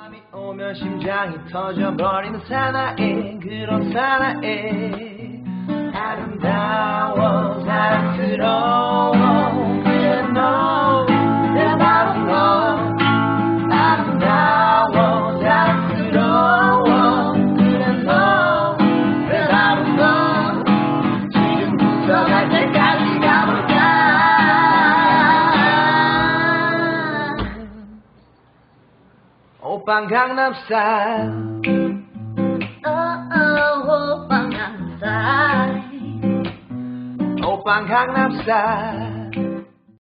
밤이 오면 심장이 터져버리는 사나이, 그런 사나이. 아름다워 사랑스러워 그래 너, 그래 바로 너. 아름다워 사랑스러워 그래 너, 그래 바로 너. 지금부터 갈 때까지 가볼까. 오빤 강남스타일, 오빤 강남스타일, 오빤 강남스타일.